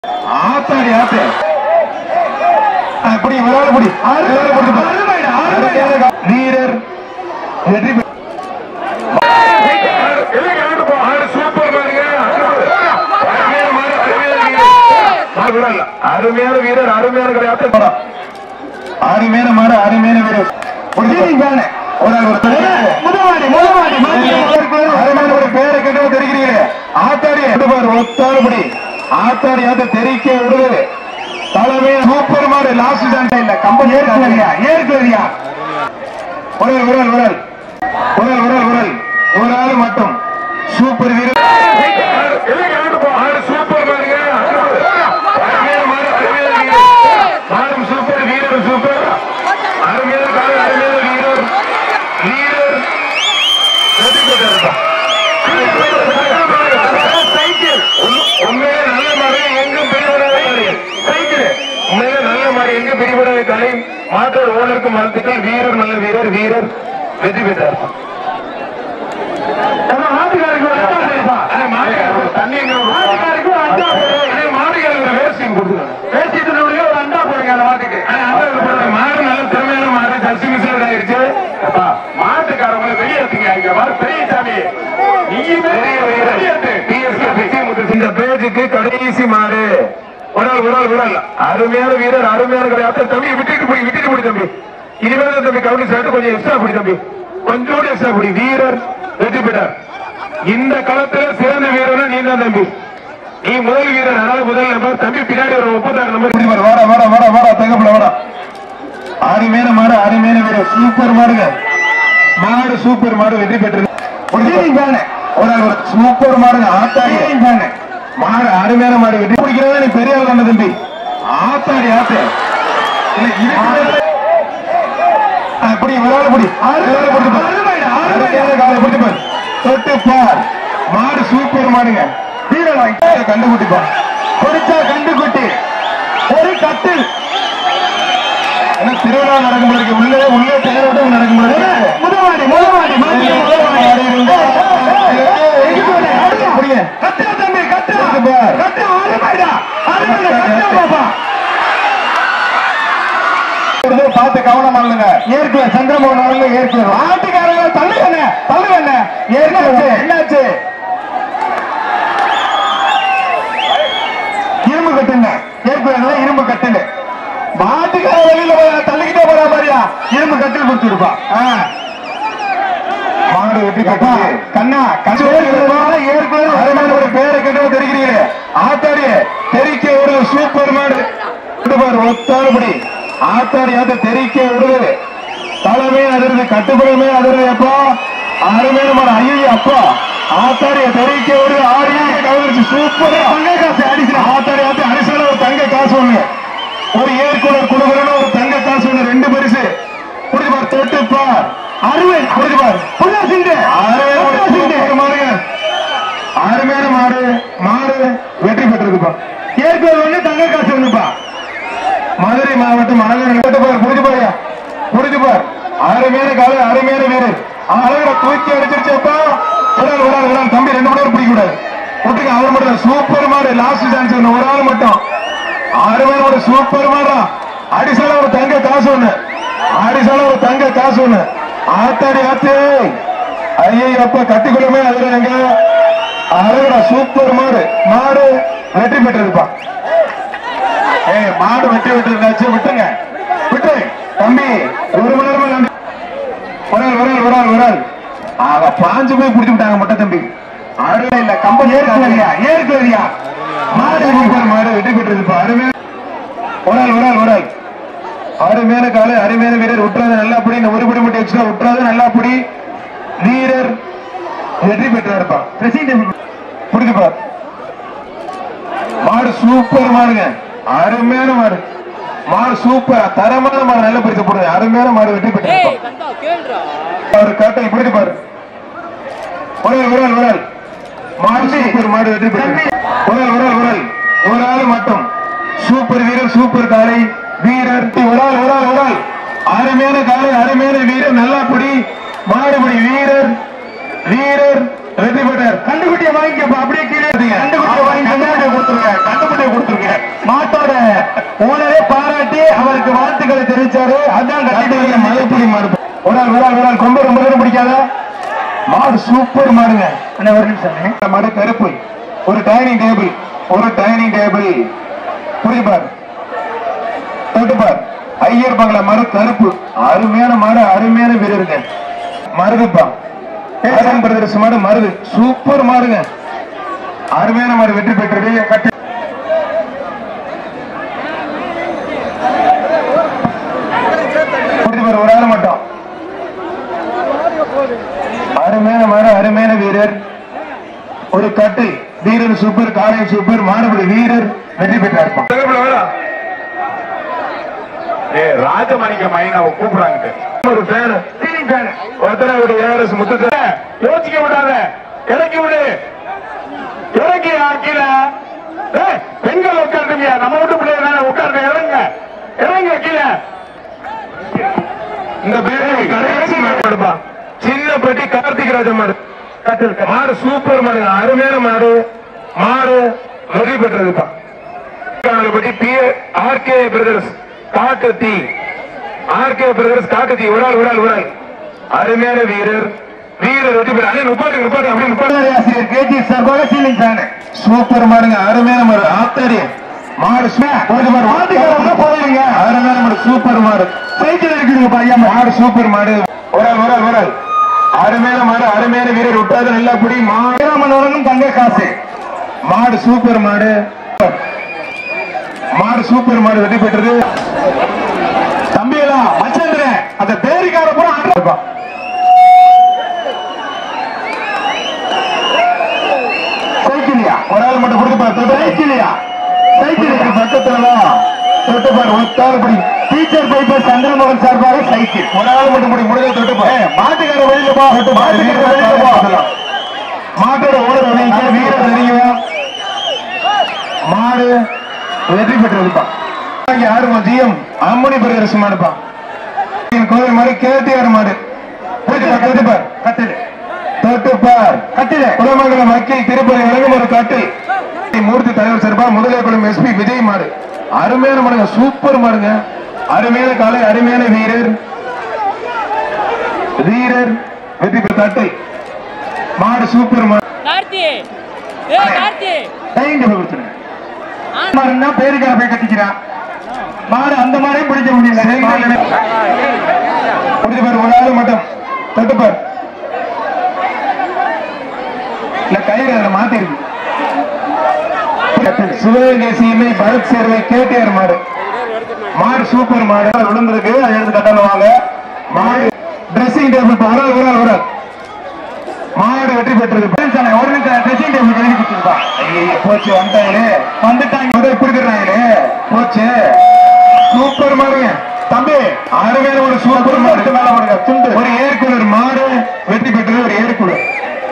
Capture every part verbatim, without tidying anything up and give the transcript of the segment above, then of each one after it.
ஆத்தாடி ஆத்து அப்படி விளையாடுபடி வீரர் வெற்றி அருமையான வீரர் அருமையான கிடையாது அருமையான மாடு அருமையான வீரர் ஒரு பேரை கேட்டு தெரிகிறீங்களே ஆத்தாடி ஒத்தாடுபடி ஆத்தாடி ஆத்த தெரிக்க விடுவது தலைமை சூப்பர் மாடு லாஸ்ட் டான்ஸ் இல்ல கம்பெனி ஏற்கலையா ஏற்கலையா உடல் உடல் உடல் உடல் உடல் உடல் ஒரு ஆள் மட்டும் சூப்பர் வீரர் சூப்பர் மாடும் சூப்பர் வீரர் சூப்பர் அருமையான கால அருமையான வீரர் வீரர் சைக்கிள் உண்மையிலே நல்ல மாடு எங்கும் பிரிவிடாத சைக்கிள் உண்மையிலே நல்ல மாடு எங்கும் பிரிவிடாத கலை மாட்டோட ஓனருக்கு வாழ்த்துக்கள் வீரர் நல்ல வீரர் வீரர் வெற்றி பெற்றார் மாடு நல்ல திறமையான மாடு ஜர்சி மிஸ் ஆயிடுச்சு மாட்டுக்காரங்களை வெளியேற்றுங்க பெரிய சாமி இந்த பேஜுக்கு கடைசி மாடு உடல் உடல் உடல் அருமையான வீரர் அருமையான கிடையாது தம்பி விட்டுட்டு போய் விட்டுட்டு போய் தம்பி இனிமேல் தம்பி கவுனி சேர்த்து கொஞ்சம் எக்ஸ்ட்ரா பிடி தம்பி கொஞ்சோடு எக்ஸ்ட்ரா பிடி வீரர் வெற்றி பெற்றார் இந்த களத்துல சிறந்த வீரர் நீ தான் தம்பி நீ முதல் வீரர் அதனால முதல் நம்பர் தம்பி பின்னாடி ஒரு முப்பத்தாறு நம்பர் வாடா வாடா வாடா வாடா தங்கப்பட வாடா அருமையான மாடு அருமையான வீரர் சூப்பர் மாடுங்க மாடு சூப்பர் மாடு வெற்றி பெற்றது ஒரு சூப்பர் மாடுங்க ஆத்தாடி மாடு அருமையான மாடு வெற்றி பிடிக்கிறதா நீ பெரிய ஆள் தானே தம்பி ஆத்தாடி ஆத்து அப்படி விளையாடுபடி தொட்டு பார் மாடு சூப்பர் மாடுங்க கண்டுகுட்டிப்பா கொடுத்தா கண்டுகுட்டி ஒரு கட்டு திருவிழா நடக்கும் போது உள்ளே உள்ளே தேரோட்டம் நடக்கும் போது முதவாடி முதவாடி தம்பி கட்டு பார்த்து கவனம் அல்லங்க ஏற்கல சந்திரமோகன் ஏற்கல ஆட்டுக்காரங்க தள்ளுங்க தள்ளுங்க ஏற்கனவே என்னாச்சு இரும்பு கட்டுங்க ஏற்கனவே இரும்பு கட்டுங்க மாட்டுக்கார வெளியில தள்ளிக்கிட்டே போறா மாதிரியா இரும்பு கட்டில் கொடுத்துருப்பா மாடு வெட்டி கட்டா கண்ணா ஏற்கனவே ஒரு பேரை கேட்டு தெரிகிறீங்களே ஆத்தாடி தெரிக்க ஒரு சூப்பர் மாடு ஒத்தாடுபடி ஆத்தாடி ஆத்த தெரிக்க விடுவது தலைமை அதிர்ந்து கட்டுப்படமே அதிர்ந்து அப்பா அருமையான மாடு ஐயோ அப்பா ஆத்தாடிய தெரிக்க விடுது ஆறு கவனிச்சு சூப்பர் தங்க காசு அடிச்சு ஆத்தாடி ஆத்தி அரிசல ஒரு தங்க காசு ஒண்ணு ஒரு ஏற்குலர் கொடுக்கணும் ஒரு தங்க காசு ஒண்ணு ரெண்டு பரிசு குடிப்பார் தொட்டுப்பார் அருமை குடிப்பார் மாடுங்க அருமையான மாடு மாடு வெற்றி பெற்றிருக்குப்பா ஏற்குலர் ஒண்ணு தங்க காசு ஒண்ணுப்பா மதுரை மாவட்டம் அழகர் புரிஞ்சு பாருங்க புரிஞ்சு பார் அருமையான கால அருமையான வீரர் அழகரை தூக்கி அடிச்சிருச்சப்பா விடாது விடாது விடாது தம்பி ரெண்டு மணி நேரம் பிடிக்க கூடாது விட்டுங்க அவர் மட்டும் சூப்பர் மாடு லாஸ்ட் டான்ஸ் ஒரு ஆள் மட்டும் அருமையான ஒரு சூப்பர் மாடா அடிசால ஒரு தங்க காசு ஒண்ணு அடிசால ஒரு தங்க காசு ஒண்ணு ஆத்தாடி ஆத்து ஐயோ அப்ப கட்டிக்குள்ளமே அதுங்க அழகர சூப்பர் மாடு மாடு வெற்றி பெற்றிருப்பா ஏய் மாடு வெற்றி விட்டு விட்டுங்க விட்டு தம்பி ஒரு மணி நேரமா உடல் உடல் உடல் உடல் ஆக பாஞ்சு போய் பிடிச்சு விட்டாங்க மொட்டை தம்பி ஆடுவே இல்ல கம்பெனி ஏற்கலையா ஏற்கலையா மாடு மாடு வெற்றி பெற்றிருப்பா அருமையான உடல் உடல் உடல் அருமையான காலை அருமையான வீரர் விட்டுறது நல்லா அப்படி இந்த ஒரு படி மட்டும் எக்ஸ்ட்ரா விட்டுறது நல்லா அப்படி வீரர் வெற்றி பெற்றாருப்பா பிடிச்சுப்பா மாடு சூப்பர் மாடுங்க அருமையான மாடு மாடு சூப்பர் தரமான மாடு நல்ல பரிசு போடுங்க அருமையான மாடு வெற்றி பெற்று அவரு காட்டை இப்படி பாரு உடல் உடல் உடல் மாடு சூப்பர் மாடு வெற்றி பெற்று உடல் உடல் உடல் ஒரு ஆள் மட்டும் சூப்பர் வீரர் சூப்பர் காலை வீரர் உடல் உடல் உடல் அருமையான காலை அருமையான வீரர் நல்லா புடி மாடுபடி வீரர் வீரர் வெற்றி பெற்றார். கண்டுக்குட்டியை வாங்கிக்கப்பா, அப்படியே கீழே கண்டுக்குட்டியை வாங்கி கொடுத்துருங்க, கண்டுக்குட்டியை கொடுத்துருங்க. மாட்டோட ஓனரே பாராட்டி அவருக்கு வாழ்த்துக்களை தெரிவிச்சாரு. அதான் கண்டுக்குட்டிய மலைப்புடி மாடு. ஒரு ஆள் ஒரு ஆள் ஒரு ஆள் கொம்பு ரொம்ப தூரம் பிடிக்காத மாடு, சூப்பர் மாடுங்க. ஒரு நிமிஷம், மாடு கருப்பு. ஒரு டைனிங் டேபிள், ஒரு டைனிங் டேபிள் புரியுபார், தொட்டுப்பார். ஐயர் பங்களா மாடு கருப்பு, அருமையான மாடு, அருமையான வீரருங்க. மருதுப்பா பிரதர்ஸ் மாடு, மருது சூப்பர் மாடுங்க, அருமையான மாடு. வெற்றி பெற்றது. கட்டு ஒரு ஆள் மட்டும், அருமையான மாடு, அருமையான வீரர். ஒரு கட்டு வீரர் சூப்பர், காலை சூப்பர், மாடுபடி வீரர் வெற்றி பெற்றார். ராஜமணிக்க மைனாவை கூப்பிடுறாங்க. ஒரு பேரு ஒருத்தர் ஏஆர்எஸ் முத்து யோசிக்க விடாத, இறக்கி விடு, இறக்கி கீழே. பெண்கள் உட்காந்துங்க, நம்ம வீட்டு பிள்ளைங்க உட்கார்ந்து இறங்க, இறங்க கீழே. இந்த பேரு கடைசி மாடுப்பா, சின்ன பெட்டி கார்த்திக் ராஜ மாடு. மாடு சூப்பர் மாடு, அருமையான மாடு, மாடு வெற்றி பெற்றதுப்பா. பற்றி பி ஆர்கே பிரதர்ஸ் காட்டுத்தி, ஆர்கே பிரதர்ஸ் காட்டுத்தி. ஒரு ஆள் ஒரு ஆள் ஒரு ஆள் அருமையான வீரர், வீரர் வெற்றி பெற. முப்பது முப்பது அப்படி முப்பது ஆசிரியர் கேஜி சார்பாக சீலிங் ஃபேன். சூப்பர் மாடுங்க, அருமையான மாடு. ஆத்தாடி மாடு போவீங்க, அருமையான மாடு, சூப்பர் மாடு. சைக்கிள் இருக்குதுங்க பையன், மாடு சூப்பர் மாடு. ஒரு ஆள் ஒரு ஆள் ஒரு ஆள் அருமையான மாடு, அருமையான வீரர். விட்டாது நல்லா புடி. மாடு தங்க காசு. மாடு சூப்பர் மாடு, மாடு சூப்பர் மாடு வெற்றி பெற்றது. தம்பிகளா மச்சந்திர அந்த பேரிக்கார பூரா ஆடுறா. சைக்கிளியா ஒரு ஆள் மட்டும் கொடுத்து சைக்கிளியா, சைக்கிள் பக்கத்துல தொட்டுப்பார். ஒத்தாறுபடி டீச்சர் பைப்பர் சந்திரமோகன் சார்பாக சைக்கிள். ஒரு ஆள் மட்டும் முடி முடிஞ்ச தொட்டுப்பார். மாட்டுக்கார வெளியில போ, மாட்டோட ஓடுற வீரர் தெரியும். மாடு வெற்றி பெற்றிருப்பா. யாருமா ஜிஎம் அம்மணி பிரதர்ஸ் மாடுப்பா. கோவில் மாடு, கேடிஆர் மாடு. தொட்டுப்பார் கட்டில், தொட்டுப்பார் கட்டில. குலமங்கலம் வக்கீல் திருப்பதி வழங்கும் ஒரு கட்டில். மூர்த்தி தலைவர் சார்பா முதலைக்குளம் எஸ்பி விஜய் மாடு. அருமையான மாடுங்க, சூப்பர் மாடுங்க, அருமையான காலை, அருமையான வீரர், வீரர் வெற்றி பெற்ற கட்டில். மாடு சூப்பர் மாடு. பேருக்கார போய் கட்டிக்கிறான் மாடு, அந்த மாதிரியும் பிடிக்க முடியல. ஒரு ஆள் மட்டும் தொட்டுப்பார். இல்ல கயிறு மாத்தி இருக்கு. சிவகேசியுமே பரத் சேர்வை கேடிஆர் மாடு. மாடு சூப்பர் மாடு, விழுந்திருக்கு, அதை எடுத்து கட்டணுவாங்க. மாடு டிரெஸ்ஸிங் டேபிள் ஒரு ஆள் ஒரு ஆள் ஒரு ஆள் மாடு வெற்றி பெற்றது. ஒரு நிமிஷம் ட்ரெஸ்ஸிங் டேபிள் எழுதி கொடுத்துருப்பா. போச்சு, வந்துட்டாங்களே வந்துட்டாங்க, முதல் கொடுத்துறாங்களே போச்சு. சூப்பர் மாடுங்க தம்பி, அருமையான ஒரு சூப்பர் மாடு. மேல மாடுங்க துண்டு. ஒரு ஏற்குலர் மாடு வெற்றி பெற்றது. ஒரு ஏற்குலர்.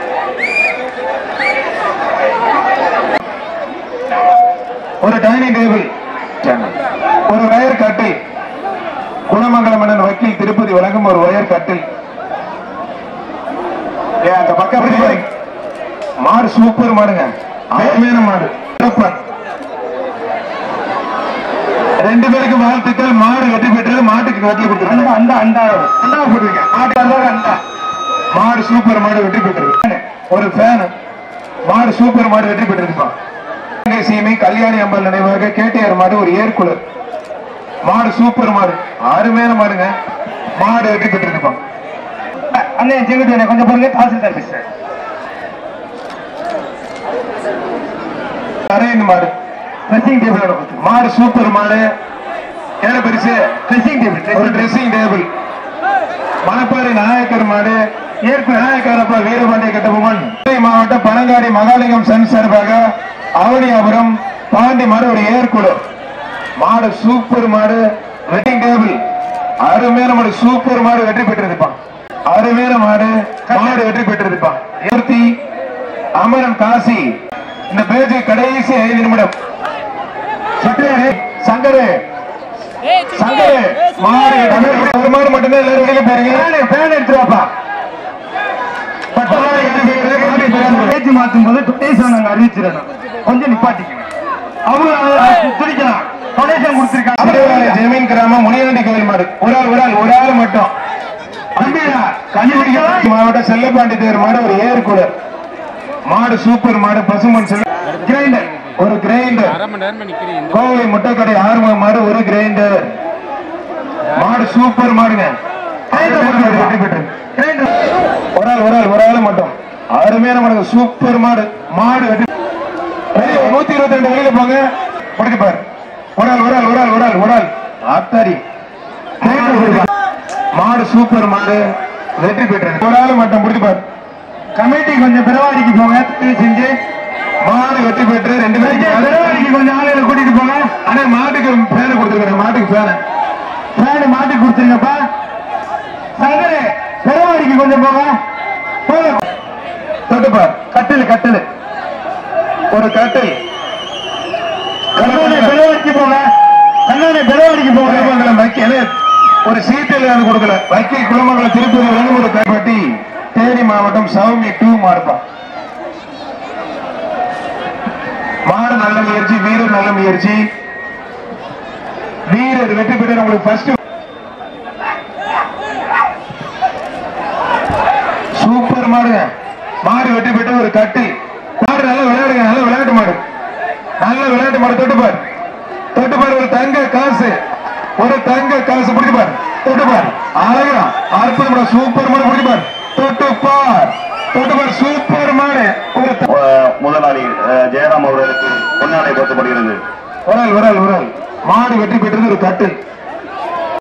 ஒரு டைனிங் டேபிள், ஒரு வயர் கட்டில். குணமங்கலம் மன்னன் வக்கீல் திருப்பதி வழங்கும் ஒரு வயர் கட்டில். அந்த பக்கம் மாடு சூப்பர் மாடுங்க, அருமையான மாடு. ரெண்டு பேருக்கு வாழ்த்துக்கள். மாடு வெற்றி பெற்றது. மாட்டுக்கு வெற்றி கொடுத்துருக்காங்க. அண்டா அண்டா அண்டா போட்டுருங்க. அண்டா மாடு சூப்பர் மாடு வெற்றி பெற்றது. ஒரு ஃபேன். மாடு சூப்பர் மாடு வெற்றி பெற்றிருப்பான். சீமை கல்யாணி அம்பல் நினைவாக கேடிஆர் மாடு. ஒரு ஏற்குலர் மாடு சூப்பர் மாடு, அருமையான மாடுங்க, மாடு வெற்றி பெற்றிருப்பான். அண்ணன் செங்குட்டு கொஞ்சம் பாருங்க, தாசில்தார் பேசுறேன். அரவிந்த் மாடு ட்ரெஸ்ஸிங் டேபிள். மாடு சூப்பர் மாடு, என்ன பெருசு ட்ரெஸ்ஸிங் டேபிள். ஒரு ட்ரெஸ்ஸிங் டேபிள். மணப்பாறை நாயக்கர் மாடு. ஏற்பு நாயக்கரப்பா வீரபாண்டிய கட்டபொம்மன். மாவட்டம் பனங்காடி மகாலிங்கம் சன் சார்பாக அவனியாபுரம் பாண்டி மாடு. ஒரு ஏற்குழு மாடு சூப்பர் மாடு, வெட்டிங் டேபிள். அருமையான மாடு, சூப்பர் மாடு வெற்றி பெற்றிருப்பான். அருமையான மாடு, மாடு வெற்றி பெற்றிருப்பான். ஏர்த்தி அமரன் காசி. இந்த பேஜ் கடைசி ஐந்து நிமிடம். சங்கரு சங்கரு மாடு ஒரு மாடு மட்டும்தான் எல்லாரும் வெளியே போயிருங்க. பேன் எடுத்துருவாப்பா. பட்டமாரி வெற்றி பெற்றது. பேச்சு மாற்றும் போது டொனேஷன் நாங்க அறிவிச்சிடணும். கொஞ்சம் நிப்பாட்டிக்கணும். அவங்க துடிக்கலாம். டொனேஷன் கொடுத்திருக்காங்க. ஜெமீன் கிராமம் முனியாண்டி கோயில் மாடு. ஒரு ஆள் ஒரு ஆள் ஒரு ஆள் மட்டும். கன்னியாகுமரி மாவட்டம் செல்லப்பாண்டி தேர் மாடு ஒரு ஏர் கூலர் மாடு. சூப்பர் மாடு. பசுமன் செல்ல கிரைண்டர் ஒரு கிரைண்டர். கோவை முட்டைக்கடை ஆறுமுக மாடு ஒரு கிரைண்டர் மாடு. சூப்பர் மாடுங்க. ஒரு ஆள் ஒரு ஆள் ஒரு ஆள் மட்டும். அருமையான மாடு. சூப்பர் மாடு. மாடு நூத்தி இருபத்தி ரெண்டு வெளியில போங்க. முடிச்சுப்பாரு. ஒரு ஆள் ஒரு ஆள் ஒரு ஆள் ஒரு ஆள் ஒரு ஆள் ஆத்தாரி மாடு. சூப்பர் மாடு. வெற்றி பெற்றது. ஒரு ஆள் மட்டும் முடிச்சுப்பாரு. கமிட்டி கொஞ்சம் பெருவாடிக்கு போங்க. செஞ்சு மாடு வெற்றி பெற்று ரெண்டு பேருக்கு பெருவாடிக்கு கொஞ்சம் ஆளுகளை கூட்டிட்டு போங்க. ஆனா மாட்டுக்கு பேனை கொடுத்துருக்கேன். மாட்டுக்கு பேனை பேனு மாட்டுக்கு கொடுத்துருங்கப்பா. சங்கரே பெருவாடிக்கு கொஞ்சம் போங்க. தொட்டுப்பார். கட்டில் கட்டில் ஒரு கட்டில். பெருவாடிக்கு போங்க. கண்ணாடி பெருவாடிக்கு போங்க. வைக்கல ஒரு சீட்டில் கொடுக்கல. வைக்கை குளமங்கலம் திருப்பதி ஒரு கைப்பட்டி தேனி மாவட்டம் சௌமி டூ மாடுப்பா. மாடு நல்ல முயற்சி. வீரர் நல்ல முயற்சி. வீரர் வெற்றி பெற்ற உங்களுக்கு ஃபர்ஸ்ட். சூப்பர் மாடுங்க. மாடு வெற்றி பெற்ற ஒரு கட்டி. மாடு நல்ல விளையாடுங்க. நல்ல விளையாட்டு மாடு. நல்ல விளையாட்டு மாடு. தொட்டுப்பார் தொட்டுப்பார். ஒரு தங்க காசு ஒரு தங்க காசு பிடிப்பார். தொட்டுப்பார். அழகா அற்புதம். சூப்பர் மாடு. பிடிப்பார். தொட்டுப்பார் தொட்டுப்பார். சூப்பர் மாடு. முதலாளி ஜெயராம் அவர்களுக்கு பொன்னாடை போர்த்தப்படுகிறது. ஒரு ஆள் ஒரு ஆள் ஒரு ஆள் மாடு வெற்றி பெற்றது ஒரு கட்டில்.